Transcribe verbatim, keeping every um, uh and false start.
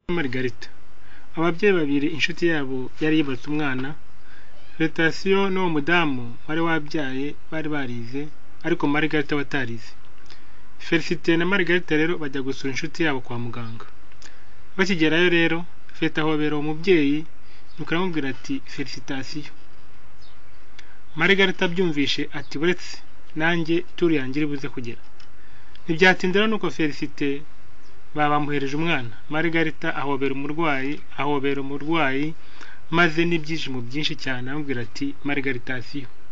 Margarita. Ababyeyi babiri inshuti yabo yari yibatse umwana. Felicitation no mudamu wari wabyaye bari barize ariko Margarita batarize. Felicite na Margarita rero bajya gusura inshuti yabo kwa muganga. Bakigerayo rero Feta hobera umubyeyi nuko aramubwira ati Felicitation. Margarita byumvishe ati buretse nanjye turi yangire buze kugera. Ntibyatindira nuko Felicite babamuhereje umwana. Margarita ahobera umurwayi ahobera umurwayi maze n'ibyishimo byinshi cyane amubwira ati Margarita